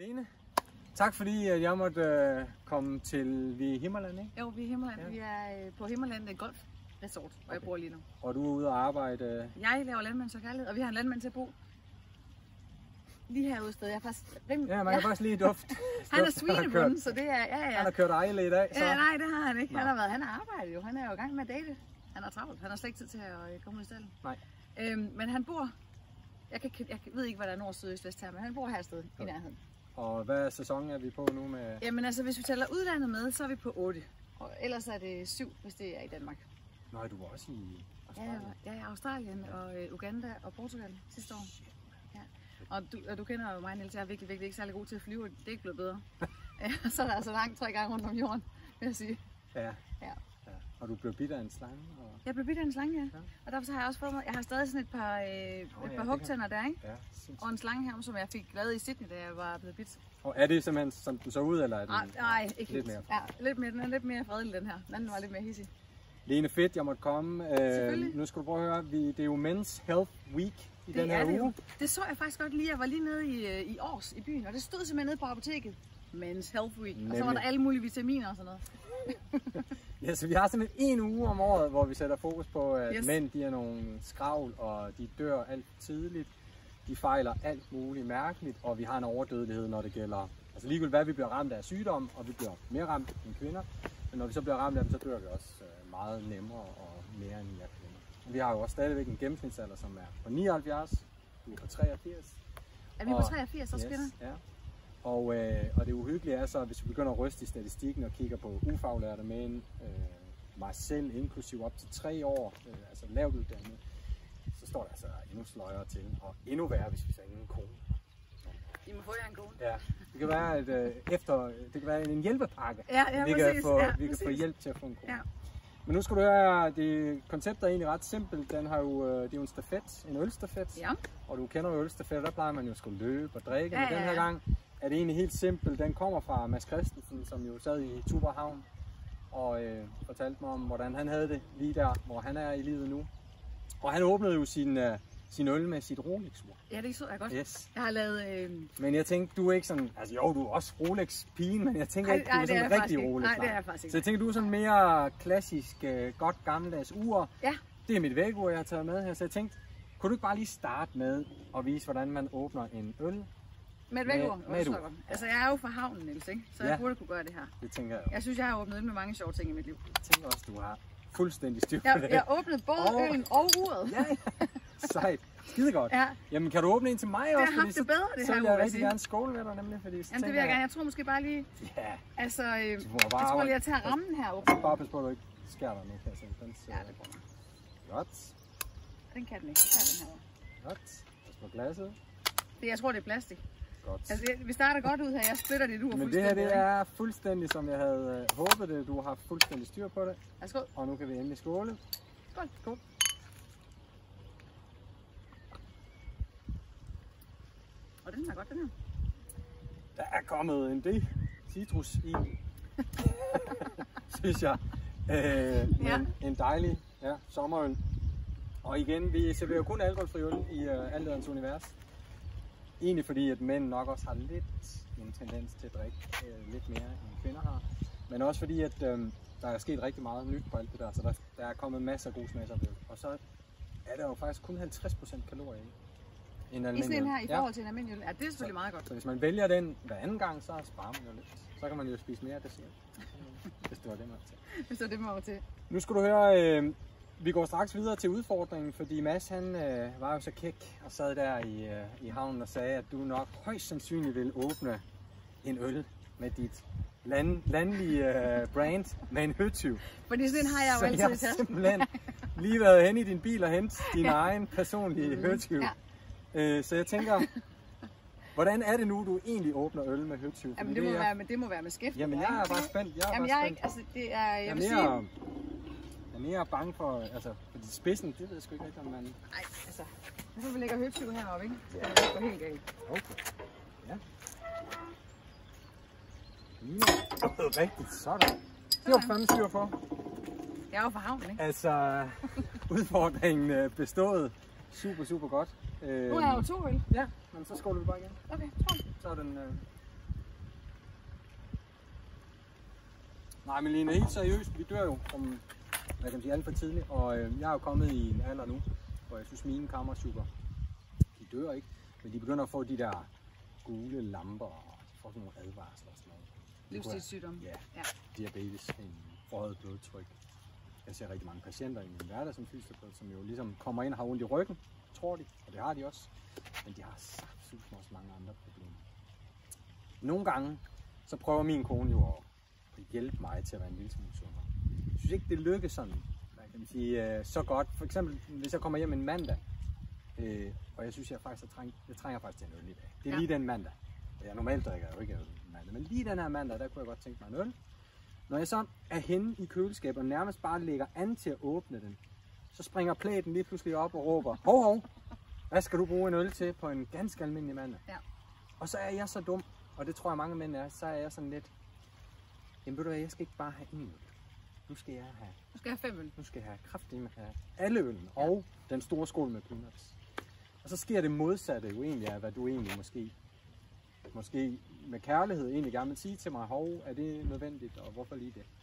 Lene, tak fordi jeg måtte komme til Himmerland, ikke? Jo, vi er i Himmerland. Ja. Vi er på Himmerland, et golfresort, hvor jeg bor lige nu. Og du er ude og arbejde? Jeg laver landmands- og kærlighed, og vi har en landmand til at bo lige herude et sted. Jeg er faktisk Ja, man kan faktisk lige dufte. Han er svinebunden, så det er... Ja. Han har kørt ejle i dag, så... Ja, nej, det har han ikke. Han har arbejdet jo. Han er jo i gang med at date. Han har travlt. Han har slet ikke tid til at komme ud i stallen. Nej. Men han bor... Jeg ved ikke, hvad der er nord, syd, øst, vest her, men han bor her et sted i nærheden. Og hvad sæson er vi på nu med? Jamen altså, hvis vi tæller udlandet med, så er vi på 8. Og ellers er det 7, hvis det er i Danmark. Nej, du var også i Australien. Ja, jeg er i Australien og Uganda og Portugal sidste år. Ja. Og du kender jo mig, Niels, jeg er virkelig ikke særlig god til at flyve, det er ikke blevet bedre. Så er der altså langt 3 gange rundt om jorden, vil jeg sige. Ja. Og du blev bidt af en slange? Og... Jeg blev bidt af en slange, ja. Og derfor har jeg også fået mig, jeg har stadig sådan et par hugtænder der, ikke? Ja, og en slange her, som jeg fik lavet i Sydney, da jeg var blevet bidt. Og er det simpelthen, som du så ud, eller er det? Nej, ikke lidt mere. Ja, den er lidt mere fredelig, den her. Den anden var lidt mere hissig. Lene, fedt, jeg måtte komme. Nu skal du prøve at høre, det er jo Men's Health Week i den her uge. Det så jeg faktisk godt lige. Jeg var lige nede i Aars i byen, og det stod simpelthen nede på apoteket. Men's Health Week. Og så var der alle mulige vitaminer og sådan noget. Ja, så vi har simpelthen en uge om året, hvor vi sætter fokus på, at mænd de er nogle skravl, og de dør alt tidligt. De fejler alt muligt mærkeligt, og vi har en overdødelighed, når det gælder... Altså ligegyldigt hvad, vi bliver ramt af sygdom, og vi bliver mere ramt end kvinder. Men når vi så bliver ramt af dem, så dør vi også meget nemmere og mere end jer kvinder. Vi har jo også stadigvæk en gennemsnitsalder, som er på 79, du er på 83. Er vi på 83 også kvinder? Ja. Og det uhyggelige er så, hvis vi begynder at ryste i statistikken og kigger på ufaglærte mænd, mig selv inklusiv op til 3 år, altså lavt uddannet, så står der altså endnu sløjere til, og endnu værre, hvis vi så ingen kone. I må få jer en kone. Ja, det kan være, det kan være en hjælpepakke, vi kan få hjælp til at få en kone. Ja. Men nu skal du høre, konceptet er egentlig ret simpelt. Det er jo en stafet, en ølstafet, og du kender jo ølstafet, der plejer man jo at skulle løbe og drikke, men den her gang er det egentlig helt simpelt. Den kommer fra Mads Christensen, som jo sad i Tuborghavn og fortalte mig om, hvordan han havde det lige der, hvor han er i livet nu. Og han åbnede jo sin øl med sit Rolex-ur. Ja, det så jeg godt. Yes. Jeg har lavet... Men jeg tænkte, du er ikke sådan... Altså jo, du er også Rolex-pigen, men jeg tænker ikke, du er sådan en rigtig Rolex. Nej, det er jeg faktisk ikke. Så jeg tænker, du er sådan mere klassisk, godt gammeldags ur. Ja. Det er mit vægur, jeg har taget med her, så jeg tænkte, kunne du ikke bare lige starte med at vise, hvordan man åbner en øl? Med et vægur? Altså, jeg er jo fra havnen, Niels, ikke? Så jeg burde kunne gøre det her. Det tænker jeg jo. Jeg synes, jeg har åbnet øl med mange sjove ting i mit liv. Jeg tænker også, du har fuldstændig styr på det. Jeg åbnede både øllen og uret. Ja, sejt. Skide godt. Ja. Jamen, kan du åbne en til mig også? Jeg har haft det bedre, det her. Så vil jeg rigtig gerne skåle med dig, nemlig. Fordi jamen, det vil jeg gerne. Jeg tror måske bare lige... Ja. Altså, jeg tror lige, at tage rammen her åbne. Bare pas på, at du ikke skærer dig nu, kan jeg se. Ja, det går. Godt. Den kan den ikke. Så den her. Godt. Pas på glasset. Jeg tror, det er plastik. Godt. Altså, vi starter godt ud her. Jeg splitter dit ur fuldstændig. Men det her, det er fuldstændig, som jeg havde håbet det. Du har fuldstændig styr på det. Værsgo. Og nu kan vi endelig skåle. Skål. Skål. Og den er godt, den her. Der er kommet en del citrus i, synes jeg. En dejlig sommerøl. Og igen, vi serverer jo kun alkoholfri øl i Alderens univers. Egentlig fordi, at mænd nok også har lidt en tendens til at drikke lidt mere, end kvinder har. Men også fordi, at der er sket rigtig meget nyt på alt det der. Så der er kommet masser af gode smager ved. Og så er der jo faktisk kun 50% kalorier i. I sådan en her, i forhold til en almindelig øl. Ja, det er selvfølgelig meget godt. Så hvis man vælger den hver anden gang, så sparer man jo lidt. Så kan man jo spise mere dessert. Hvis det var det, man var til. Hvis det var det, man var til. Nu skal du høre, vi går straks videre til udfordringen, fordi Mads han var jo så kæk og sad der i havnen og sagde, at du nok højst sandsynligt vil åbne en øl med dit landlige brand med en høtyv. Fordi sådan en har jeg jo altid i tasken. Så jeg har simpelthen lige været hen i din bil og hentet din egen personlige høtyv. Ja. Så jeg tænker, hvordan er det nu, du egentlig åbner øl med høtyv? Jamen det må være med skift. Jamen jeg er bare spændt. Jeg er mere bange for, altså, fordi spidsen, det ved jeg sgu ikke rigtig, om man... Nej, altså, nu vi lægger høtyv heroppe, ikke? Så det går helt galt. Okay, ja. Rigtigt, sådan. Det var fandme styr på. Jeg er jo fra havnen, ikke? Altså, udfordringen bestået super godt. Nu er jeg jo 2 øl. Ja, men så skåler vi bare igen. Okay, skål. Så er den Nej, men Line, helt seriøst, vi dør jo, som jeg kan sige, alt for tidligt. Og jeg er jo kommet i en alder nu, hvor jeg synes, mine kammersukker, de dør ikke. Men de begynder at få de der gule lamper, og de får sådan nogle advarsler og sådan noget. Livsstilssygdom. Ja, diabetes, en forhøjet blodtryk. Jeg ser rigtig mange patienter i min hverdag som fysioterapeut, som jo ligesom kommer ind og har ondt i ryggen, tror de, og det har de også. Men de har saftsuseme også mange andre problemer. Nogle gange, så prøver min kone jo at hjælpe mig til at være en lille smule sundere. Jeg synes ikke, det lykkes sådan, hvad kan man sige, så godt. For eksempel, hvis jeg kommer hjem en mandag, og jeg synes, jeg trænger faktisk til en øl i dag. Det er lige den mandag. Jeg normalt drikker jo ikke øl mandag, men lige den her mandag, der kunne jeg godt tænke mig en øl. Når jeg så er henne i køleskabet og nærmest bare lægger an til at åbne den, så springer pladen lige pludselig op og råber, hov, hvad skal du bruge en øl til på en ganske almindelig mandag? Ja. Og så er jeg så dum, og det tror jeg mange mænd er, så er jeg sådan lidt, jamen ved du hvad, jeg skal ikke bare have en øl. Nu skal jeg have 5 øl. Nu skal jeg have kraftigt have alle øllen og den store skål med peanuts. Og så sker det modsatte jo egentlig af, hvad du egentlig måske med kærlighed egentlig gerne vil sige til mig, hov, er det nødvendigt, og hvorfor lige det?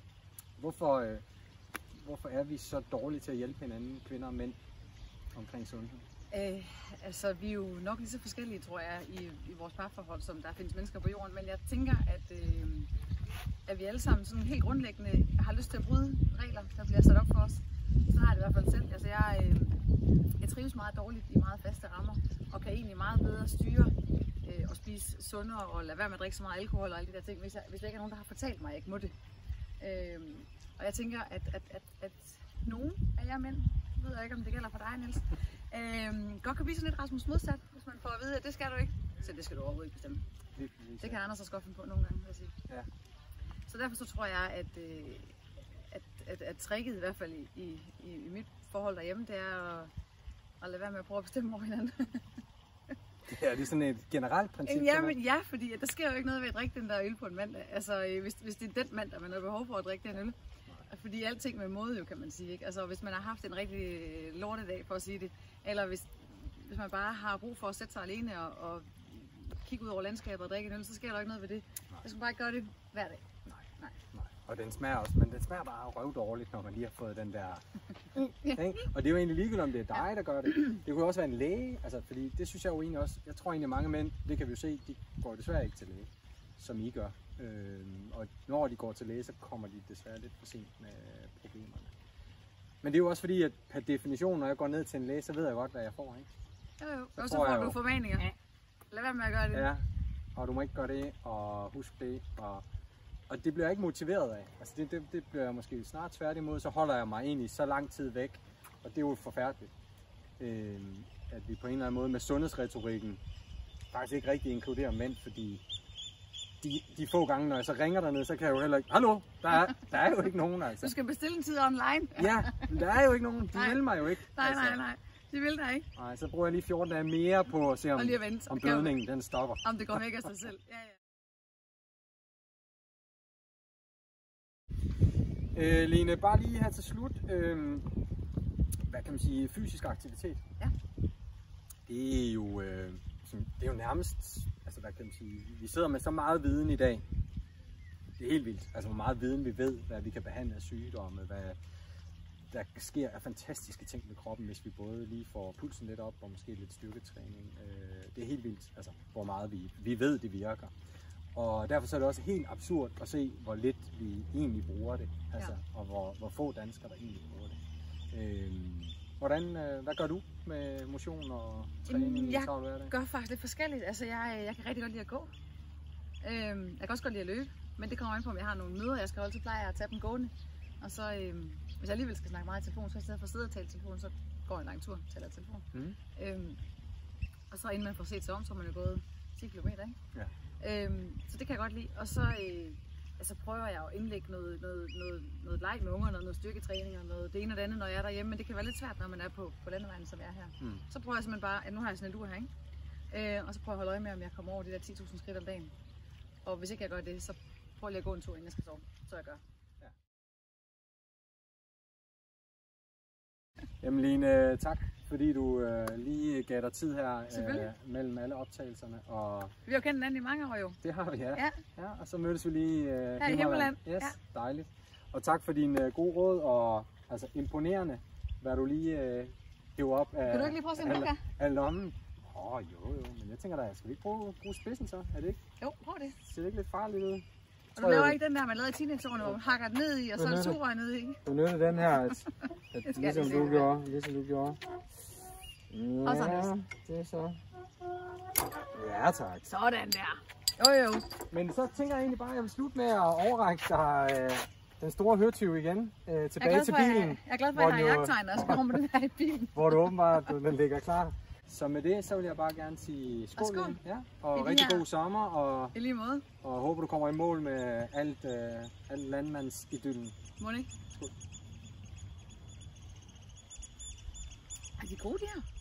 Hvorfor er vi så dårlige til at hjælpe hinanden, kvinder og mænd, omkring sundhed? Altså, vi er jo nok lige så forskellige, tror jeg, i vores parforhold, som der findes mennesker på jorden, men jeg tænker, at vi alle sammen sådan helt grundlæggende har lyst til at bryde regler, der bliver sat op for os. Så har jeg det i hvert fald selv. Altså, jeg trives meget dårligt i meget faste rammer, og kan egentlig meget bedre styre og spise sundere og lade være med at drikke så meget alkohol og alle de der ting, hvis der ikke er nogen, der har fortalt mig, at jeg ikke må det. Og jeg tænker, at nogen af jer mænd, ved jeg ikke, om det gælder for dig, Niels, godt kan blive sådan lidt Rasmus modsat, hvis man får at vide, at det skal du ikke. Så det skal du overhovedet ikke bestemme. Det kan Anders også godt finde på nogle gange, vil jeg sige. Ja. Så derfor så tror jeg, at tricket i hvert fald i mit forhold derhjemme, det er at lade være med at prøve at bestemme over hinanden. Ja, det er sådan et generelt princip? Ja, fordi der sker jo ikke noget ved at drikke den der øl på en mandag. Altså, hvis det er den mandag, man har behov for at drikke den øl. Fordi alting med måde jo, kan man sige. Ikke? Altså, hvis man har haft en rigtig lortedag, for at sige det, eller hvis man bare har brug for at sætte sig alene og kigge ud over landskabet og drikke en øl, så sker der ikke noget ved det. Jeg skal bare ikke gøre det hver dag. Nej. Og den smager også, men den smager bare røvdårligt, når man lige har fået den der... Og det er jo egentlig ligegyldigt, om det er dig, der gør det. Det kunne også være en læge, altså, fordi det synes jeg jo egentlig også... Jeg tror egentlig, mange mænd, det kan vi jo se, de går desværre ikke til læge, som I gør. Og når de går til læge, så kommer de desværre lidt for sent med problemerne. Men det er jo også fordi, at per definition, når jeg går ned til en læge, så ved jeg godt, hvad jeg får, ikke? Jo. Og så får du formaninger. Ja. Lad være med at gøre det. Ja, og du må ikke gøre det, og husk det, og det bliver jeg ikke motiveret af. Altså det bliver jeg måske snart tværtimod, så holder jeg mig egentlig så lang tid væk, og det er jo forfærdeligt. At vi på en eller anden måde med sundhedsretorikken faktisk ikke rigtig inkluderer mænd, fordi de få gange, når jeg så ringer dernede, så kan jeg jo heller ikke... Hallo, der er jo ikke nogen, altså. Du skal bestille en tid online. Ja, men der er jo ikke nogen. De vil mig jo ikke. Nej. De vil der ikke. Nej, så bruger jeg lige 14 dage mere på at se, om blødningen den stopper. Om det går væk af sig selv. Ja. Line, bare lige her til slut. Hvad kan man sige? Fysisk aktivitet. Ja. Det er jo nærmest... Altså, hvad kan man sige? Vi sidder med så meget viden i dag. Det er helt vildt. Altså, hvor meget viden vi ved, hvad vi kan behandle af sygdomme, hvad der sker af fantastiske ting med kroppen, hvis vi både lige får pulsen lidt op og måske lidt styrketræning. Det er helt vildt, altså, hvor meget vi ved, det virker. Og derfor så er det også helt absurd at se, hvor lidt vi egentlig bruger det. Altså, og hvor få danskere, der egentlig bruger det. Hvad gør du med motion og træning? Jeg gør faktisk lidt forskelligt. Altså, jeg kan rigtig godt lide at gå. Jeg kan også godt lide at løbe, men det kommer an på, om jeg har nogle møder, jeg skal holde, så plejer jeg at tage dem gående. Og så, hvis jeg alligevel skal snakke meget i telefon, så i stedet for at sidde og tale i telefon, så går jeg en lang tur, taler i telefon. Og så inden man får set sig om, så har man jo gået 10 km, ikke? Ja. Så det kan jeg godt lide. Og så prøver jeg at indlægge noget leg med ungerne, noget styrketræning og noget det ene og det andet, når jeg er derhjemme. Men det kan være lidt svært, når man er på landevejen, som jeg er her. Så prøver jeg simpelthen bare, at nu har jeg sådan en lur her, ikke? Og så prøver jeg at holde øje med, om jeg kommer over de der 10.000 skridt om dagen. Og hvis ikke jeg gør det, så prøver jeg at gå en tur, inden jeg skal sove. Så jeg gør. Ja. Jamen Line, tak fordi du lige gav dig tid her mellem alle optagelserne. Og vi har jo kendt hinanden i mange år jo. Det har vi, ja. Og så mødtes vi lige her i Himmerland. Yes, dejligt. Og tak for din gode råd, og altså imponerende, hvad du lige hæver op af, kan du ikke lige prøve at se af lommen. Jo, men jeg tænker da, skal vi ikke bruge spidsen så? Er det ikke? Jo, prøv det. Ser det ikke lidt farligt ud? Og du laver ikke den der, man lavede i teenageårene, hvor man hakker den ned i, og så er det sugerør ned i. Du nødte den her, ligesom du gjorde. Ja, det er så. Ja, tak. Sådan der. Jo. Men så tænker jeg egentlig bare, at jeg vil slutte med at overrække dig den store høtyv igen tilbage til bilen. Jeg er glad for, at jeg har jagttegn, og så kommer den her i bilen. Hvor du åbenbart den ligger klar. Så med det, så vil jeg bare gerne sige skål. Ja, og rigtig god sommer. Og, i lige måde. Og håber, du kommer i mål med alt landmandsidyllen. Må ikke? Skål. Er de gode, de her?